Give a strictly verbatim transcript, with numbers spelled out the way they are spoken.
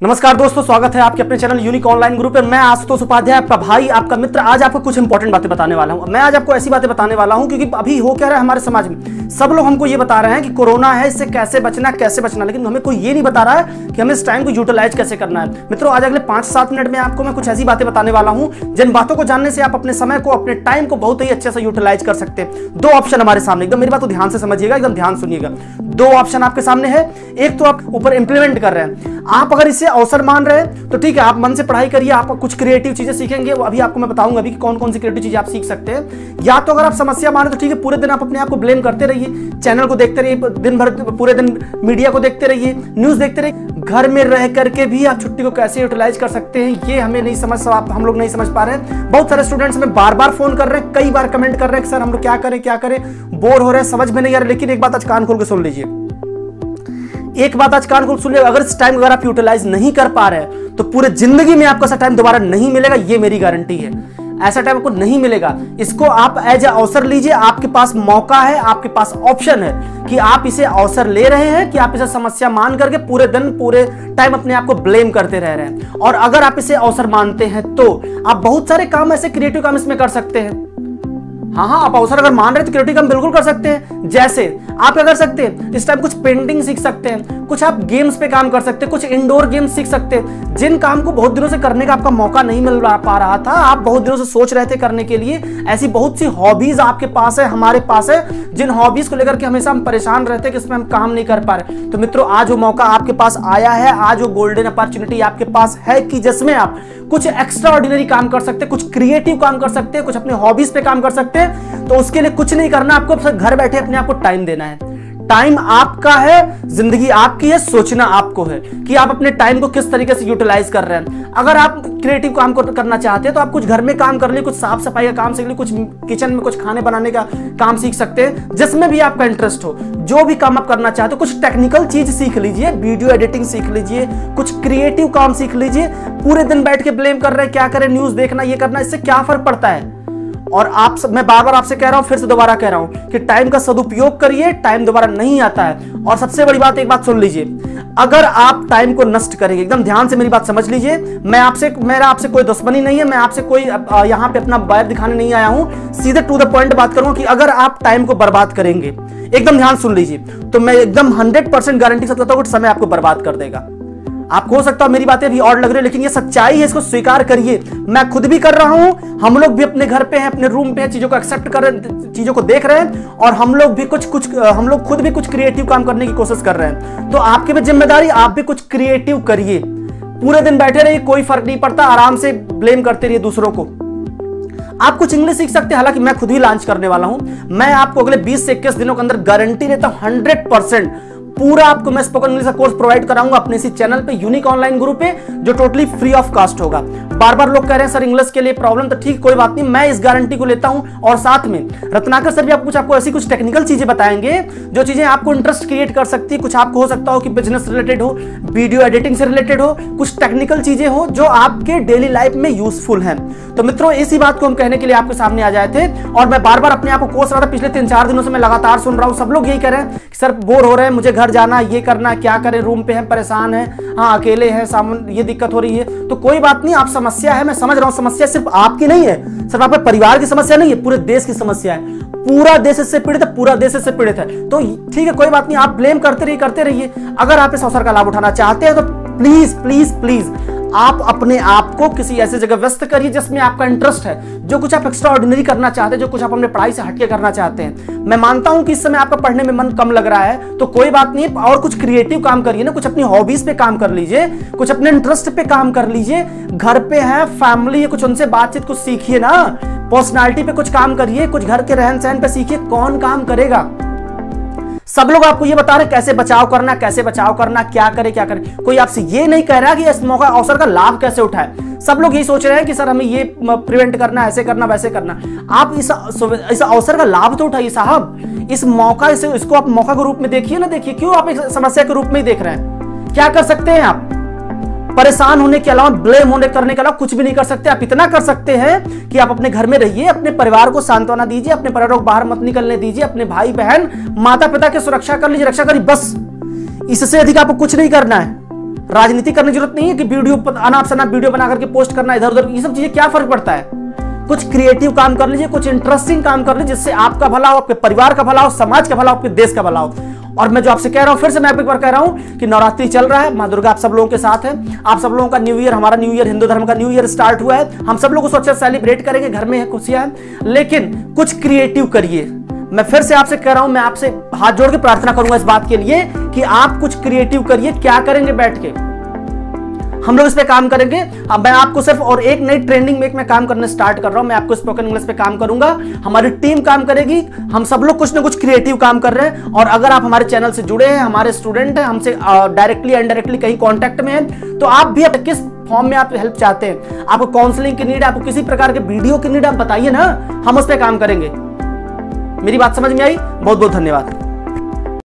नमस्कार दोस्तों, स्वागत है आपके अपने चैनल यूनिक ऑनलाइन ग्रुप में। मैं आशुतोष उपाध्याय, आपका भाई, आपका मित्र, आज आपको कुछ इंपॉर्टेंट बातें बताने वाला हूं। मैं आज आपको ऐसी बातें बताने वाला हूं क्योंकि अभी हो क्या रहा है हमारे समाज में, सब लोग हमको ये बता रहे हैं कि कोरोना है, इससे कैसे बचना कैसे बचना, लेकिन हमें कोई ये नहीं बता रहा है कि हमें इस टाइम को यूटिलाइज कैसे करना है। मित्रों, आज अगले पांच सात मिनट में आपको मैं कुछ ऐसी बातें बताने वाला हूं जिन बातों को जानने से आप अपने समय को, अपने टाइम को बहुत ही अच्छे से यूटिलाइज कर सकते हैं। दो ऑप्शन हमारे सामने, एकदम मेरी बात को ध्यान से समझिएगा, एकदम ध्यान सुनिएगा। दो ऑप्शन आपके सामने है, एक तो आप ऊपर इंप्लीमेंट कर रहे हैं। आप अगर इसे अवसर मान रहे हैं तो ठीक है, आप मन से पढ़ाई करिए, आप कुछ क्रिएटिव चीजें सीखेंगे। वो अभी आपको मैं बताऊंगा अभी कि कौन कौन सी क्रिएटिव चीजें आप सीख सकते हैं। या तो अगर आप समस्या माने तो ठीक है, पूरे दिन आप अपने आप को ब्लेम करते रहिए, चैनल को देखते रहिए, दिन भर पूरे दिन मीडिया को देखते रहिए, न्यूज देखते रहिए। घर में रह करके भी आप छुट्टी को कैसे यूटिलाइज कर सकते हैं ये हमें नहीं समझ आप हम लोग नहीं समझ पा रहे हैं। बहुत सारे स्टूडेंट्स हमें बार बार फोन कर रहे हैं, कई बार कमेंट कर रहे हैं कि सर हम लोग क्या करें क्या करें, बोर हो रहे हैं, समझ में नहीं आ रहा। लेकिन एक बात आज कान खोल के सुन लीजिए, एक बात आज कान खोल सुनिए, अगर इस टाइम अगर आप यूटिलाइज नहीं कर पा रहे हैं तो पूरे जिंदगी में आपको ऐसा टाइम दोबारा नहीं मिलेगा, ये मेरी गारंटी है। ऐसा टाइम आपको नहीं मिलेगा। इसको आप एज ए अवसर लीजिए, आपके पास मौका है, आपके पास ऑप्शन है कि आप इसे अवसर ले रहे हैं कि आप इसे समस्या मान करके पूरे दिन पूरे टाइम अपने आप को ब्लेम करते रह रहे हैं। और अगर आप इसे अवसर मानते हैं तो आप बहुत सारे काम, ऐसे क्रिएटिव काम इसमें कर सकते हैं। हाँ हाँ आप अवसर अगर मान रहे हैं तो क्रिएटिव काम बिल्कुल कर सकते हैं। जैसे आप क्या कर सकते हैं, इस टाइम कुछ पेंटिंग सीख सकते हैं, कुछ आप गेम्स पे काम कर सकते हैं, कुछ इंडोर गेम्स सीख सकते हैं। जिन काम को बहुत दिनों से करने का आपका मौका नहीं मिल पा रहा था, आप बहुत दिनों से सोच रहे थे करने के लिए, ऐसी बहुत सी हॉबीज आपके पास है, हमारे पास है, जिन हॉबीज को लेकर के हमेशा हम परेशान रहते हैं कि इसमें हम काम नहीं कर पा रहे। तो मित्रों, आज वो मौका आपके पास आया है, आज वो गोल्डन अपॉर्चुनिटी आपके पास है कि जिसमें आप कुछ एक्स्ट्रा ऑर्डिनरी काम कर सकते हैं, कुछ क्रिएटिव काम कर सकते हैं, कुछ अपने हॉबीज पे काम कर सकते हैं। तो उसके लिए कुछ नहीं करना, आपको घर बैठे अपने आप को टाइम देना है। टाइम आपका है, जिंदगी आपकी है, सोचना आपको है कि आप अपने टाइम को किस तरीके से यूटिलाइज कर रहे हैं। अगर आप क्रिएटिव काम को करना चाहते हैं तो आप कुछ घर में काम कर लिए, कुछ साफ सफाई का काम सीख लिए, कुछ किचन में कुछ खाने बनाने का काम सीख सकते हैं, जिसमें भी आपका इंटरेस्ट हो। जो भी काम आप करना चाहते हो, कुछ टेक्निकल चीज सीख लीजिए, वीडियो एडिटिंग सीख लीजिए, कुछ क्रिएटिव काम सीख लीजिए। पूरे दिन बैठ के ब्लेम कर रहे हैं, क्या करें, न्यूज देखना, ये करना, इससे क्या फर्क पड़ता है। और आप सब, मैं बार बार आपसे कह रहा हूं, फिर से दोबारा कह रहा हूं कि टाइम का सदुपयोग करिए, टाइम दोबारा नहीं आता है। और सबसे बड़ी बात, एक बात सुन लीजिए, अगर आप टाइम को नष्ट करेंगे, एकदम ध्यान से मेरी बात समझ लीजिए, मैं आपसे मेरा आपसे कोई दुश्मनी नहीं है, मैं आपसे कोई यहां पे अपना बैर दिखाने नहीं आया हूं, सीधे टू द पॉइंट बात करूंगा कि अगर आप टाइम को बर्बाद करेंगे, एकदम ध्यान सुन लीजिए, तो मैं एकदम हंड्रेड परसेंट गारंटी से कहता हूं कि समय आपको बर्बाद कर देगा। आपको हो सकता है मेरी बातें भी और लग रही है, लेकिन ये सच्चाई है, इसको स्वीकार करिए। मैं खुद भी कर रहा हूं, हम लोग भी अपने घर पे हैं, अपने रूम पे हैं, चीजों को एक्सेप्ट कर रहे हैं, चीजों को देख रहे हैं, और हम लोग भी कुछ कुछ हम लोग खुद भी कुछ क्रिएटिव काम करने की कोशिश कर रहे हैं। तो आपकी भी जिम्मेदारी, आप भी कुछ क्रिएटिव करिए। पूरे दिन बैठे रहिए, कोई फर्क नहीं पड़ता, आराम से ब्लेम करते रहिए दूसरों को। आप कुछ इंग्लिश सीख सकते हैं, हालांकि मैं खुद ही लॉन्च करने वाला हूं। मैं आपको अगले बीस से इक्कीस दिनों के अंदर गारंटी देता हूं, हंड्रेड परसेंट पूरा आपको मैं स्पोकन इंग्लिश का कोर्स प्रोवाइड कराऊंगा अपने इसी चैनल पे, यूनिक ऑनलाइन ग्रुप पे, जो टोटली फ्री ऑफ कॉस्ट होगा। बार बार लोग कह रहे हैं सर इंग्लिश के लिए प्रॉब्लम, तो ठीक, कोई बात नहीं, मैं इस गारंटी को लेता हूं। और साथ में रत्नाकर सर भी आपको कुछ आपको ऐसी कुछ टेक्निकल चीजें बताएंगे जो चीजें आपको इंटरेस्ट क्रिएट कर सकती है। कुछ आपको हो सकता हो कि बिजनेस रिलेटेड हो, वीडियो एडिटिंग से रिलेटेड हो, कुछ टेक्निकल चीजें हो जो आपके डेली लाइफ में यूजफुल हैं। तो मित्रों, इसी बात को हम कहने के लिए आपके सामने आ जाए थे, और मैं बार बार अपने आप को कोस रहा था। पिछले तीन चार दिनों से मैं लगातार सुन रहा हूं, सब लोग यही कह रहे हैं कि सर बोर हो रहे हैं, मुझे घर जाना, ये करना, क्या करें, रूम पे हैं, परेशान हैं, हाँ अकेले हैं, सामने ये दिक्कत हो रही है। तो कोई बात नहीं, आप समस्या है, मैं समझ रहा हूं, समस्या सिर्फ आपकी नहीं है, सिर्फ आपके परिवार की समस्या नहीं है, पूरे देश की समस्या है। पूरा देश इससे पीड़ित है, पूरा देश इससे पीड़ित है। तो ठीक है, कोई बात नहीं, आप ब्लेम करते रहिए करते रहिए। अगर आप इस अवसर का लाभ उठाना चाहते हैं तो प्लीज प्लीज प्लीज आप अपने आप को किसी ऐसी जगह व्यस्त करिए जिसमें आपका इंटरेस्ट है, जो कुछ आप एक्स्ट्रा ऑर्डिनरी करना चाहते हैं, जो कुछ आप अपने पढ़ाई से हटके करना चाहते हैं। मैं मानता हूं कि इस समय आपका पढ़ने में मन कम लग रहा है, तो कोई बात नहीं, और कुछ क्रिएटिव काम करिए ना, कुछ अपनी हॉबीज पे काम कर लीजिए, कुछ अपने इंटरेस्ट पे काम कर लीजिए। घर पे है, फैमिली है, कुछ उनसे बातचीत, कुछ सीखिए ना, पर्सनालिटी पे कुछ काम करिए, कुछ घर के रहन सहन पे सीखिए। कौन काम करेगा? सब लोग आपको ये बता रहे हैं कैसे बचाव करना, कैसे बचाव करना, क्या करे क्या करे। कोई आपसे ये नहीं कह रहा कि इस मौका अवसर का लाभ कैसे उठाए। सब लोग यही सोच रहे हैं कि सर हमें ये प्रिवेंट करना, ऐसे करना, वैसे करना। आप इस इस अवसर का लाभ तो उठाइए साहब। इस मौका इसे इसको आप मौका के रूप में देखिए ना, देखिए क्यों आप एक समस्या के रूप में ही देख रहे हैं। क्या कर सकते हैं आप? परेशान होने के अलावा, ब्लेम होने करने के अलावा कुछ भी नहीं कर सकते। आप इतना कर सकते हैं कि आप अपने घर में रहिए, अपने परिवार को सांत्वना दीजिए, अपने परिवार को बाहर मत निकलने दीजिए, अपने भाई बहन माता पिता की सुरक्षा कर लीजिए, रक्षा करिए, बस। इससे अधिक आपको कुछ नहीं करना है। राजनीति करने की जरूरत नहीं है कि वीडियो अनाप शनाप वीडियो बना करके पोस्ट करना इधर उधर, ये सब चीजें क्या फर्क पड़ता है। कुछ क्रिएटिव काम कर लीजिए, कुछ इंटरेस्टिंग काम कर लीजिए, जिससे आपका भला हो, आपके परिवार का भला हो, समाज का भला हो, आपके देश का भला हो। और मैं जो आपसे कह रहा हूं, फिर से मैं एक बार कह रहा हूं कि नवरात्रि चल रहा है, मां दुर्गा आप सब लोगों के साथ है। आप सब लोगों का न्यू ईयर, हमारा न्यू ईयर, हिंदू धर्म का न्यू ईयर स्टार्ट हुआ है। हम सब लोग उसको अच्छा सेलिब्रेट करेंगे, घर में है, खुशियां हैं, लेकिन कुछ क्रिएटिव करिए। मैं फिर से आपसे कह रहा हूं, मैं आपसे हाथ जोड़ के प्रार्थना करूंगा इस बात के लिए कि आप कुछ क्रिएटिव करिए। क्या करेंगे बैठ के, हम लोग इस पे काम करेंगे। अब मैं आपको सिर्फ और एक नई ट्रेंडिंग में मैं काम करने स्टार्ट कर रहा हूं। मैं आपको स्पोकन इंग्लिश पे काम करूंगा, हमारी टीम काम करेगी, हम सब लोग कुछ ना कुछ क्रिएटिव काम कर रहे हैं। और अगर आप हमारे चैनल से जुड़े हैं, हमारे स्टूडेंट हैं, हमसे डायरेक्टली इनडायरेक्टली कहीं कॉन्टैक्ट में हैं, तो आप भी किस फॉर्म में आप हेल्प चाहते हैं, आपको काउंसलिंग की नीड है, आपको किसी प्रकार के वीडियो की नीड, आप बताइए ना, हम उस पर काम करेंगे। मेरी बात समझ में आई? बहुत बहुत धन्यवाद।